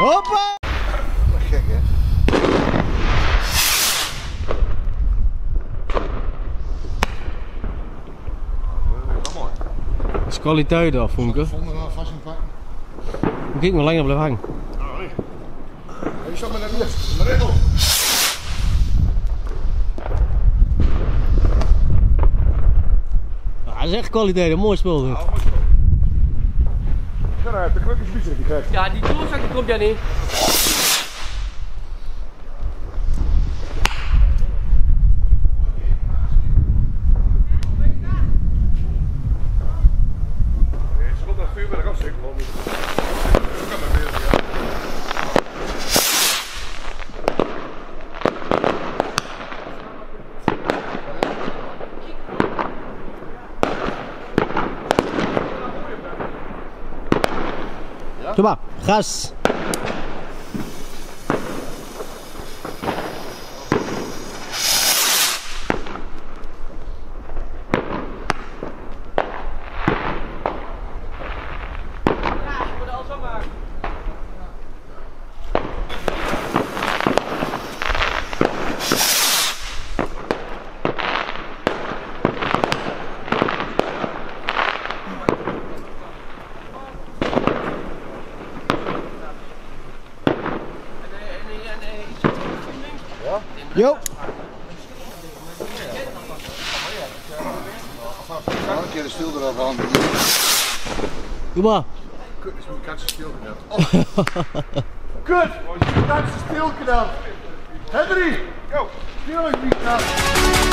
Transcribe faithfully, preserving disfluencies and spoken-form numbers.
Hoppa! Gek hè? Dat is kwaliteit af, vond ik. Ik vond er wel vast een pakken. Moet ik maar langer blijven hangen. Oh nee. Je zat maar naar de regel. Ah, dat is echt kwaliteit, een mooi spul. Dit. Ga naar de gelukkig fietsen, die gek. Ja, die doelzak die komt ja niet. Doe maar, gas! Jo! Ja, een keer de stil eraf aan. Doe maar! Kut, is mijn katse stilknap. Oh. Kut! Is mijn katse stilknap. Henry! Yo! Stil ik niet knap.